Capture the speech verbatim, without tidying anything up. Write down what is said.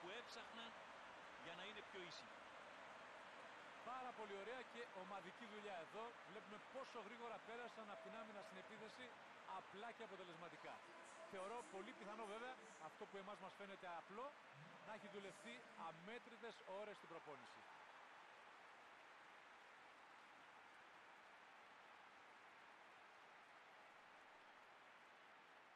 που έψαχναν για να είναι πιο ήσυχοι. Πάρα πολύ ωραία και ομαδική δουλειά εδώ. Βλέπουμε πόσο γρήγορα πέρασαν από την άμυνα στην επίθεση, απλά και αποτελεσματικά. Θεωρώ πολύ πιθανό βέβαια, αυτό που εμάς μας φαίνεται απλό, να έχει δουλευτεί αμέτρητες ώρες στην προπόνηση.